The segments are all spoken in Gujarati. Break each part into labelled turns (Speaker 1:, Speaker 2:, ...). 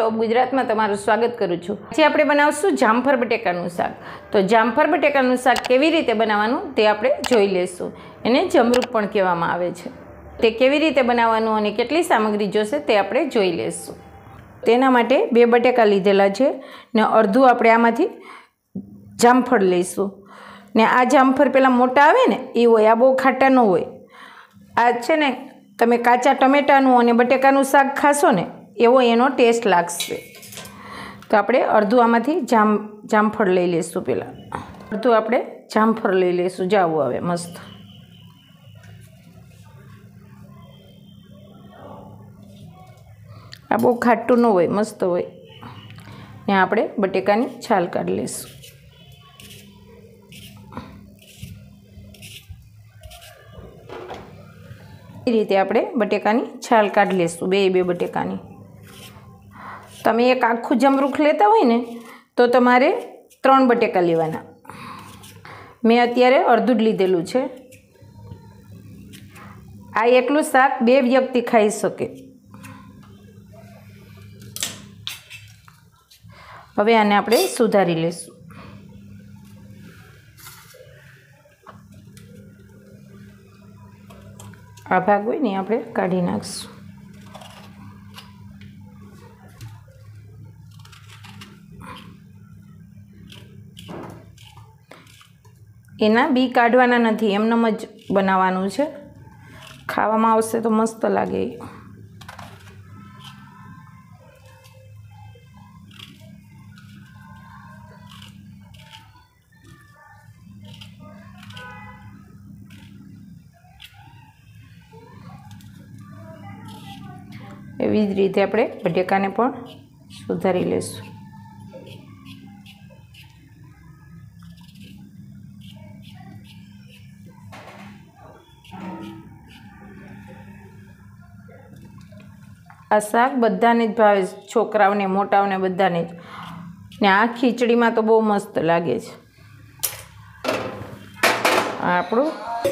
Speaker 1: ટોપ ગુજરાતમાં તમારું સ્વાગત કરું છું। આજે આપણે બનાવશું જામફળ બટેકાનું શાક। તો જામફળ બટેકાનું શાક કેવી રીતે બનાવવાનું તે આપણે જોઈ લેશું। એને જમરૂખ પણ કહેવામાં આવે છે। તે કેવી રીતે બનાવવાનું અને કેટલી સામગ્રી જોશે તે આપણે જોઈ લેશું। તેના માટે 2 બટેકા લીધેલા છે ને અડધું આપણે આમાંથી જામફળ લઈશું ને આ જામફળ પેલા મોટા આવે ને એ હોય, આ બહુ ખાટા ન હોય। આ છે ને તમે કાચા ટમેટાનું અને બટેકાનું શાક ખાશો ને એવો એનો ટેસ્ટ લાગશે। તો આપણે અડધું આમાંથી જામફળ લઈ લઈશું। પહેલાં અડધું આપણે જામફળ લઈ લઈશું। જાવું હવે મસ્ત આ બહુ ખાટું ન હોય, મસ્ત હોય ને આપણે બટેકાની છાલ કાઢી લઈશું। એ રીતે આપણે બટેકાની છાલ કાઢી લઈશું, 2 બટેકાની। તમે એક આખું જમરૂખ લેતા હોય ને તો તમારે 3 બટેકા લેવાના। મેં અત્યારે અડધું જ લીધેલું છે। આ એટલું શાક 2 વ્યક્તિ ખાઈ શકે। હવે આને આપણે સુધારી લઈશું। આ ભાગ હોય ને આપણે કાઢી નાખીશું। એના બી કાઢવાના નથી, એમનેમ જ બનાવવાનું છે। ખાવામાં આવશે તો મસ્ત લાગે। એવી જ રીતે આપણે બટેકાને પણ સુધારી લઈશું। આ શાક બધાને જ ભાવે, છોકરાઓને મોટાઓને બધાને જ। ને આ ખીચડીમાં તો બહુ મસ્ત લાગે છે। આપણું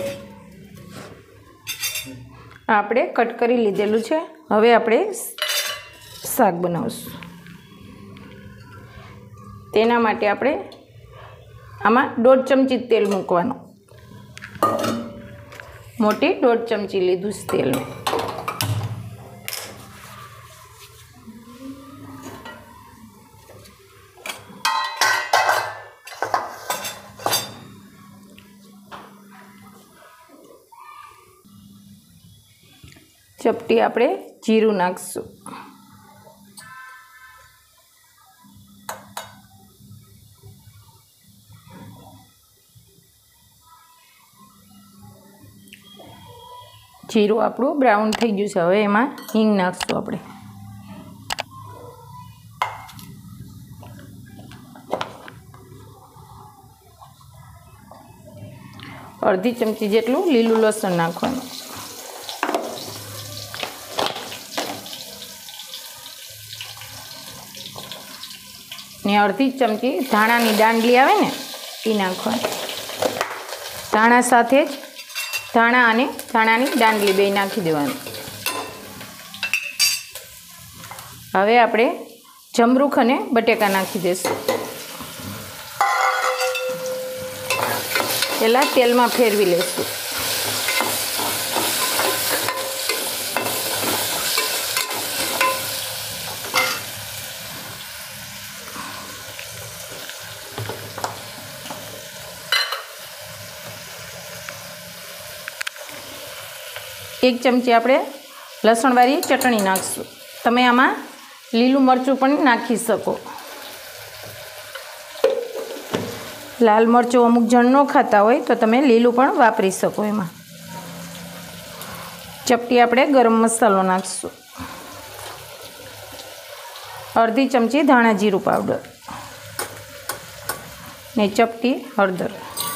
Speaker 1: આપણે કટ કરી લીધેલું છે। હવે આપણે શાક બનાવશું। તેના માટે આપણે આમાં 1.5 ચમચી તેલ મૂકવાનું। મોટી 1.5 ચમચી લીધું છે તેલ। ચપટી આપણે જીરું નાખશું। જીરું આપણું બ્રાઉન થઈ ગયું છે। હવે એમાં હિંગ નાખશું આપણે। અડધી ચમચી જેટલું લીલું લસણ નાખવાનું। ને અડધી ચમચી ધાણાની દાંડલી આવે ને એ નાખવાની। ધાણા સાથે જ ધાણા અને ધાણાની દાંડલી 2 નાખી દેવાનું। હવે આપણે જમરૂખ અને બટેકા નાખી દઈશું। પહેલાં તેલમાં ફેરવી લઈશું। એક ચમચી આપણે લસણવાળી ચટણી નાખીશું। તમે આમાં લીલું મરચું પણ નાખી શકો। લાલ મરચું અમુક જણ ન ખાતા હોય તો તમે લીલું પણ વાપરી શકો। એમાં ચપટી આપણે ગરમ મસાલો નાખીશું। અડધી ચમચી ધાણા જીરું પાવડર ને ચપટી હળદર।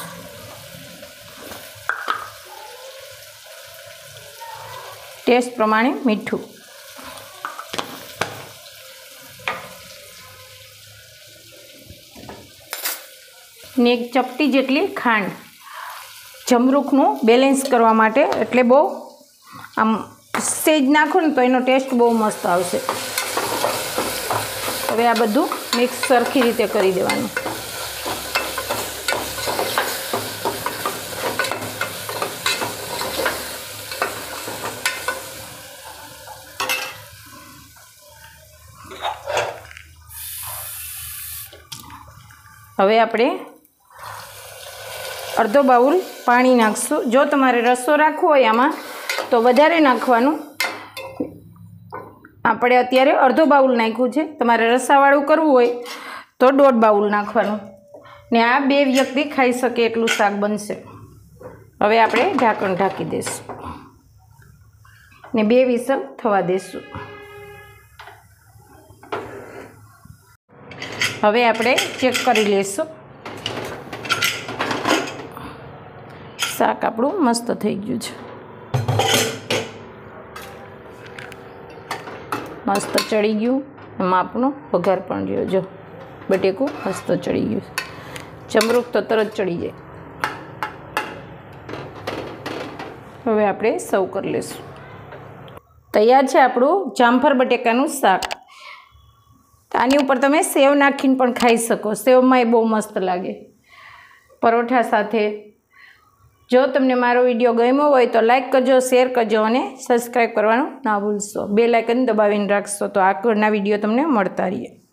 Speaker 1: ટેસ્ટ પ્રમાણે મીઠું ને 1 ચપટી જેટલી ખાંડ। જમરૂખનું બેલેન્સ કરવા માટે, એટલે બહુ આમ સેજ નાખો ને તો એનો ટેસ્ટ બહુ મસ્ત આવશે। હવે આ બધું મિક્સ સરખી રીતે કરી દેવાનું. હવે આપણે અડધો બાઉલ પાણી નાખશું. જો તમારે રસો રાખવો હોય આમાં તો વધારે નાખવાનું. આપણે અત્યારે અડધો બાઉલ નાખ્યું છે. તમારે રસાવાળું કરવું હોય તો 1.5 બાઉલ નાખવાનું. ને આ 2 વ્યક્તિ ખાઈ શકે એટલું શાક બનશે. હવે આપણે ઢાંકણ ઢાંકી દઈશું ને 2 વિસલ થવા દઈશું. હવે આપણે ચેક કરી લઈશું. શાક આપણું મસ્ત થઈ ગયું છે. મસ્ત ચડી ગયું. એમાં આપણો વઘાર પણ રહ્યો. જો બટેકું મસ્ત ચડી ગયું. જમરૂખ તો તરત ચડી જાય. હવે આપણે સર્વ કરી લઈશું. તૈયાર છે આપણું જામફળ બટેકાનું શાક. આની ઉપર તમે સેવ નાખીને પણ ખાઈ શકો. સેવમાં એ બહુ મસ્ત લાગે પરોઠા સાથે. જો તમને મારો વિડીયો ગમ્યો હોય તો લાઈક કરજો, શેર કરજો અને સબસ્ક્રાઈબ કરવાનું ના ભૂલશો. બેલ આઇકન દબાવીને રાખશો તો આગળના વિડીયો તમને મળતા રહે.